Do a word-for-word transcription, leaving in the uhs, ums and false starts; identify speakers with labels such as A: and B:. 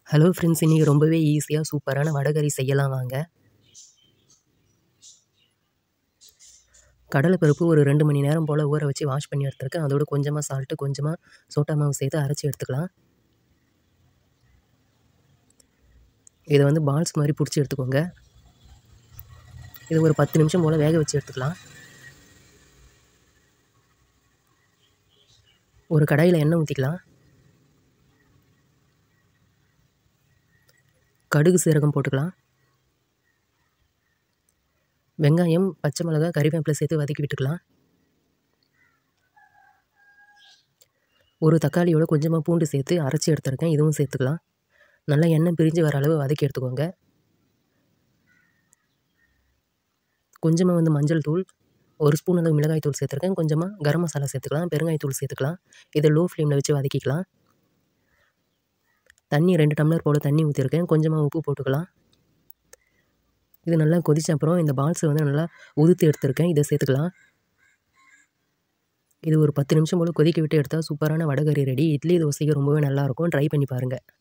A: Hello friends, இன்றைக்கி ரொம்பவே ஈஸியாக சூப்பரான வடகறி செய்யலாம் வாங்க. கடலைப்பருப்பு ஒரு ரெண்டு மணி நேரம் போல் ஊற வச்சு வாஷ் பண்ணி எடுத்துருக்கேன். அதோட கொஞ்சமாக சால்ட்டு, கொஞ்சமாக சோட்டா மாவு சேர்த்து அரைச்சி எடுத்துக்கலாம். இதை வந்து பால்ஸ் மாதிரி பிடிச்சி எடுத்துக்கோங்க. இது ஒரு பத்து நிமிஷம் போல் வேக வச்சு எடுத்துக்கலாம். ஒரு கடாயில் எண்ணெய் ஊற்றிக்கலாம். கடுகு சீரகம் போட்டுக்கலாம். வெங்காயம், பச்சை மிளகாய், கறிவேப்பிலை சேர்த்து வதக்கி விட்டுக்கலாம். ஒரு தக்காளியோட கொஞ்சமாக பூண்டு சேர்த்து அரைச்சி எடுத்துருக்கேன். இதுவும் சேர்த்துக்கலாம். நல்லா எண்ணெய் பிரிஞ்சு வர அளவு வதக்கி எடுத்துக்கோங்க. கொஞ்சமாக வந்து மஞ்சள் தூள், ஒரு ஸ்பூன் அளவு மிளகாய் தூள் சேர்த்துருக்கேன். கொஞ்சமாக கரம் மசாலா சேர்த்துக்கலாம். பெருங்காயத்தூள் சேர்த்துக்கலாம். இதை லோ ஃப்ளேமில் வச்சு வதக்கிக்கலாம். தண்ணி ரெண்டு டம்ளர் போல் தண்ணி ஊற்றிருக்கேன். கொஞ்சமாக உப்பு போட்டுக்கலாம். இது நல்லா கொதிச்ச அப்புறம் இந்த பால்ஸை வந்து நல்லா உதுத்து எடுத்துருக்கேன். இதை சேர்த்துக்கலாம். இது ஒரு பத்து நிமிஷம் போல் கொதிக்க விட்டு எடுத்தால் சூப்பரான வடகறி ரெடி. இட்லி தோசைக்கு ரொம்பவே நல்லாயிருக்கும். ட்ரை பண்ணி பாருங்கள்.